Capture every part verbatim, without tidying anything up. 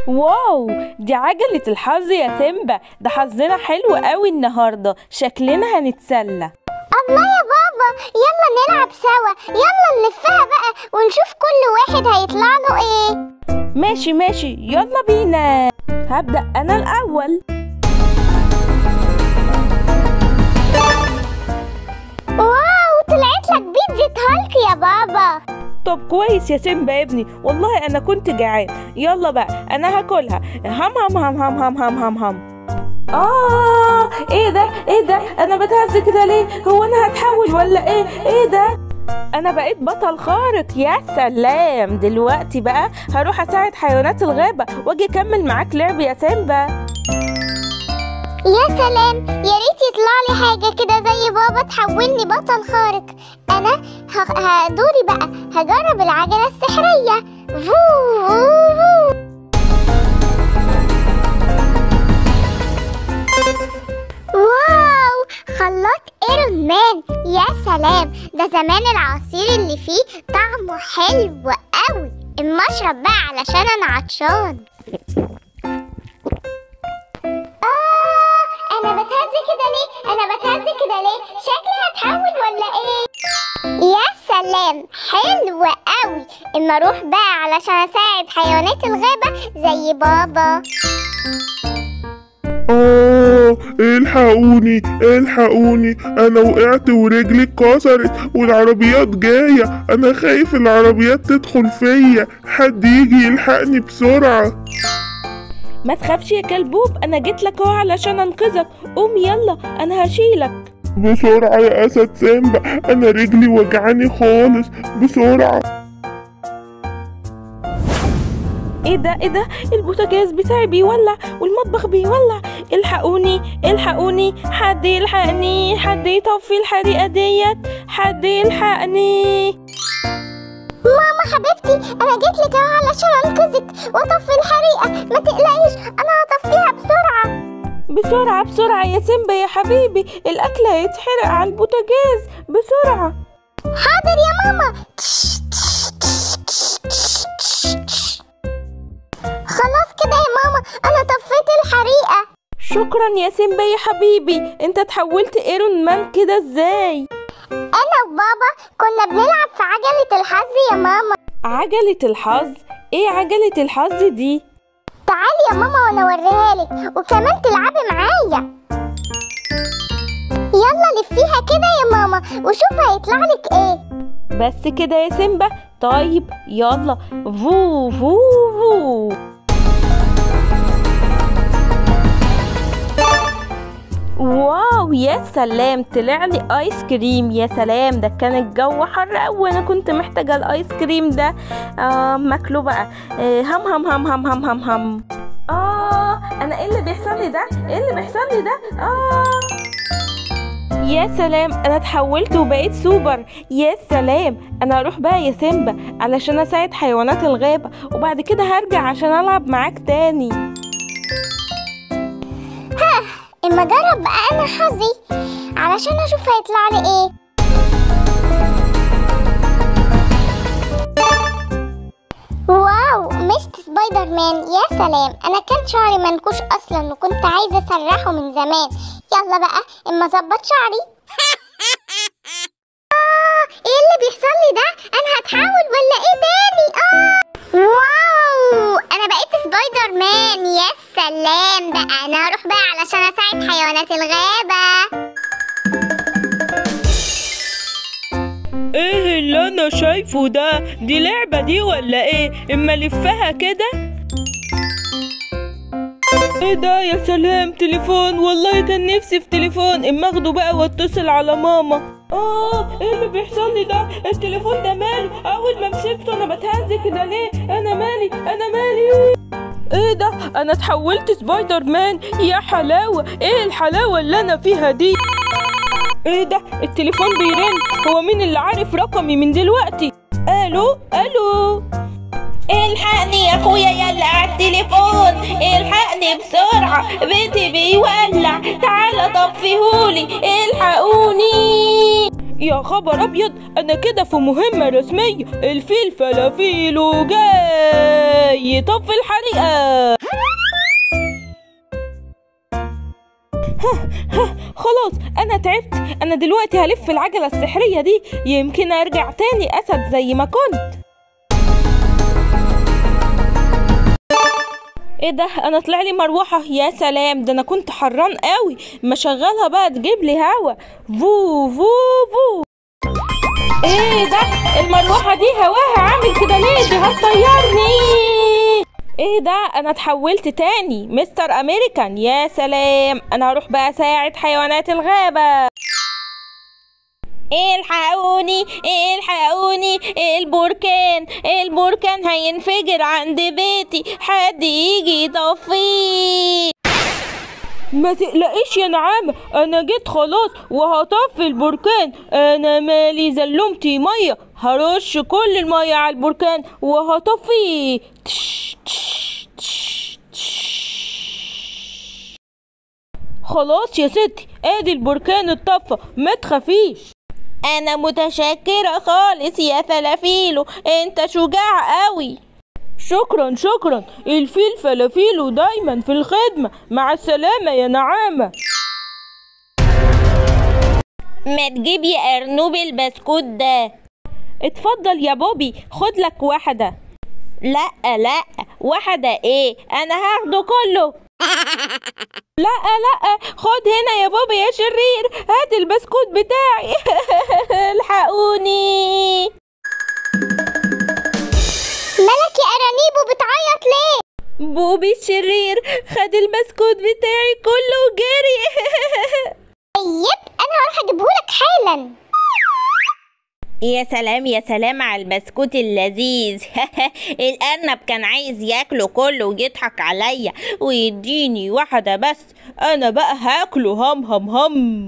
واو، دي عجلة الحظ يا سيمبا. ده حظنا حلو قوي النهاردة، شكلنا هنتسلى. الله يا بابا، يلا نلعب سوا. يلا نلفها بقى ونشوف كل واحد هيطلع له ايه. ماشي ماشي، يلا بينا. هبدأ أنا الأول. واو، طلعت لك بيتزا هالك يا بابا. طب كويس يا سيمبا يا ابني، والله أنا كنت جعان. يلا بقى أنا هاكلها. هم هم هم هم هم هم هم هم آه إيه ده إيه ده؟ أنا بتهز كده ليه؟ هو أنا هتحول ولا إيه؟ إيه ده؟ أنا بقيت بطل خارق. يا سلام، دلوقتي بقى هروح أساعد حيوانات الغابة وأجي أكمل معاك لعب يا سيمبا. يا سلام، يا ريت يطلع لي حاجة كده زي بابا تحولني بطل خارق. أنا هدوري بقى هجرب العجلة السحرية. فو فو فو. واو، خلاط ايرون مان. يا سلام، ده زمان العصير اللي فيه طعمه حلو قوي. اما اشرب بقى علشان انا عطشان. اه، انا بتهز كده ليه؟ انا بتهز كده ليه؟ شكلي هتحول ولا ايه؟ يا سلام، حلو قوي. اما اروح بقى علشان اساعد حيوانات الغابة زي بابا. آه، الحقوني الحقوني، أنا وقعت ورجلي اتكسرت والعربيات جاية. أنا خايف العربيات تدخل فيا، حد يجي يلحقني بسرعة. ما تخافش يا كلبوب، أنا جيت لك أهو علشان أنقذك. قوم يلا، أنا هشيلك. بسرعة يا أسد سيمبا، أنا رجلي وجعاني خالص، بسرعة. ايه ده ايه ده؟ البوتاجاز بتاعي بيولع والمطبخ بيولع. الحقوني الحقوني، حد يلحقني، حد يطفي الحريقة ديت، حد يلحقني. ماما حبيبتي، انا جيت لك اهو علشان انقذك واطفي الحريقة. ما تقلقيش، انا هطفيها بسرعة. بسرعة بسرعة يا سيمبا يا حبيبي، الأكل هيتحرق على البوتاجاز. بسرعة. حاضر يا ماما. خلاص كده يا ماما، انا طفيت الحريقة. شكرا يا سيمبا يا حبيبي. انت اتحولت ايرون مان كده ازاي؟ انا وبابا كنا بنلعب في عجلة الحظ يا ماما. عجلة الحظ؟ ايه عجلة الحظ دي؟ تعالي يا ماما وانا اوريها لك، وكمان تلعبي معايا. يلا لفيها كده يا ماما وشوف هيطلع لك ايه. بس كده يا سيمبا؟ طيب يلا. فو فو فو. واو يا سلام، طلع لي ايس كريم. يا سلام، ده كان الجو حر قوي وانا كنت محتاجه الايس كريم ده. آه ماكله بقى. آه هم هم هم هم هم هم هم اه انا ايه اللي بيحصل لي ده؟ ايه اللي بيحصل لي ده؟ اه يا سلام، انا اتحولت وبقيت سوبر. يا سلام، انا هروح بقى يا سيمبا علشان اساعد حيوانات الغابة، وبعد كده هرجع عشان العب معاك تاني. ها، اما اجرب بقى انا حظي علشان اشوف هيطلع لي ايه. واو، مشت سبايدر مان. يا سلام، انا كان شعري منكوش اصلا وكنت عايزه اسرحه من زمان. يلا بقى اما اظبط شعري. اه، ايه اللي بيحصل لي ده؟ انا هتحول ولا ايه تاني؟ اه واو، انا بقيت سبايدر مان. يا سلام بقى، انا هروح بقى علشان اساعد حيوانات الغابة. ايه اللي انا شايفه ده؟ دي لعبة دي ولا ايه؟ اما لفها كده. ايه ده؟ يا سلام، تليفون. والله كان نفسي في تليفون. اما اخده بقى واتصل على ماما. اه ايه اللي بيحصل لي ده؟ التليفون ده ماله؟ اول ما مسكته انا بتهز كده ليه؟ انا مالي انا مالي؟ ايه ده؟ انا اتحولت سبايدر مان. يا حلاوة، ايه الحلاوة اللي انا فيها دي؟ ايه ده؟ التليفون بيرن. هو مين اللي عارف رقمي من دلوقتي؟ الو الو. الحقني يا اخويا، يلا على التليفون. الحقني بسرعة، بيتي بيولع. تعالى طفيهولي، الحقوني. يا خبر ابيض، انا كده في مهمة رسمية. الفيل فلافيلو جاي يطفي الحريقة. ها ها خلاص انا تعبت. انا دلوقتي هلف العجلة السحرية دي، يمكن ارجع تاني اسد زي ما كنت. ايه ده؟ انا طلع لي مروحة. يا سلام، ده انا كنت حران قوي. ما شغلها بقى تجيب لي هوا. فو فو فو. ايه ده؟ المروحة دي هواها عامل كده ليه؟ دي هتطيرني. ايه ده؟ انا اتحولت تاني مستر امريكان. يا سلام، انا هروح بقى اساعد حيوانات الغابة. الحقوني الحقوني، البركان البركان هينفجر عند بيتي، حد يجي يطفيه. ما تقلقيش يا نعامة، انا جيت خلاص وهطفي البركان. انا مالي زلمتي مية، هرش كل المية على البركان وهطفيه. تش تش تش تش. خلاص يا ستي، ادي البركان اتطفى، ما تخافيش. انا متشكرة خالص يا فلافيلو، انت شجاع قوي. شكرا شكرا، الفيل فلافيلو دايما في الخدمة. مع السلامة يا نعامة. ما تجيب يا ارنوب البسكوت ده. اتفضل يا بوبي، خد لك واحدة. لا لا، واحدة ايه؟ انا هاخده كله. لا لا، خد هنا يا بابا يا شرير، هات البسكوت بتاعي. الحقوني. مالك يا ارانيبو بتعيط ليه؟ بوبي الشرير خد البسكوت بتاعي كله وجري. طيب انا هروح اجيبهولك حالا. يا سلام يا سلام على البسكوت اللذيذ. الأرنب كان عايز ياكله كله ويضحك عليا ويديني واحدة بس. أنا بقى هاكله هم هم هم.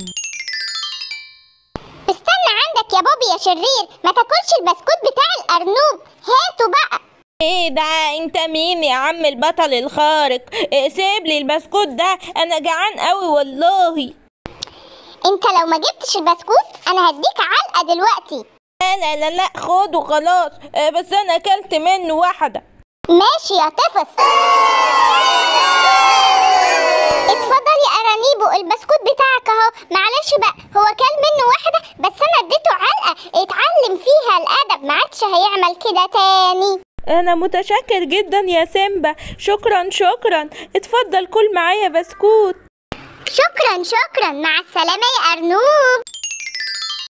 استنى عندك يا بوبي يا شرير، ما تاكلش البسكوت بتاع الأرنوب، هاته بقى. ايه ده؟ انت مين يا عم البطل الخارق؟ سيب لي البسكوت ده، انا جعان قوي والله. انت لو ما جبتش البسكوت انا هديك علقة دلوقتي. لا لا لا لا، خده خلاص، بس انا اكلت منه واحدة. ماشي يا طفس. اتفضل يا ارانيبو، البسكوت بتاعك اهو. معلش بقى، هو كل منه واحدة بس انا اديته علقة اتعلم فيها الادب، ما عادش هيعمل كده تاني. انا متشكر جدا يا سيمبا، شكرا شكرا. اتفضل كل معايا بسكوت. شكرا شكرا، مع السلامة يا ارنوب.